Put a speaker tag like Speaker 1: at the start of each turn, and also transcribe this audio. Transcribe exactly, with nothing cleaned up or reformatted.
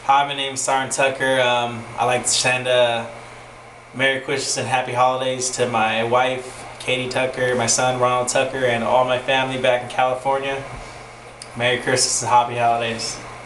Speaker 1: Hi, my name is Sarn Tucker. Um, I'd like to send a Merry Christmas and Happy Holidays to my wife, Katie Tucker, my son, Ronald Tucker, and all my family back in California. Merry Christmas and Happy Holidays.